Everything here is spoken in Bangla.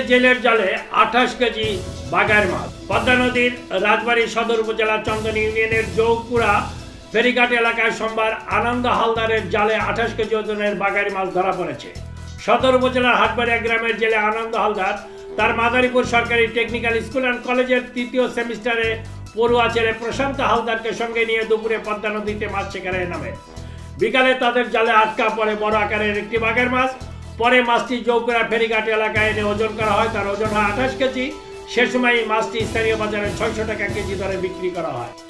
জেলের জালে 28 কেজি বাঘের মাছ। পদ্মা নদীর রাজবাড়ী সদর উপজেলার চন্দন ইউনিয়নের জৌকুড়া ফেরিঘাট এলাকায় সোমবার আনন্দ হালদারের জালে 28 কেজি ওজনের বাঘের মাছ ধরা পড়েছে। সদর উপজেলার হাটবাড়িয়া গ্রামের জেলে আনন্দ হালদার তার মাদারীপুর সরকারি টেকনিক্যাল স্কুল অ্যান্ড কলেজের 3য় সেমিস্টারে পড়ুয়া ছেলে প্রশান্ত হালদারকে সঙ্গে নিয়ে দুপুরে পদ্মা নদীতে মাছ শিকারে নামে। বিকালে তাদের জালে আটকা পড়ে বড় আকারের একটি বাঘের মাছ। পরে মাছটি জৌকুড়া ফেরিঘাট এলাকায় এনে ওজন করা হয়। তার ওজন হয় 28 কেজি। সে সময় এই মাছটি স্থানীয় বাজারে 600 টাকা কেজি দরে বিক্রি করা হয়।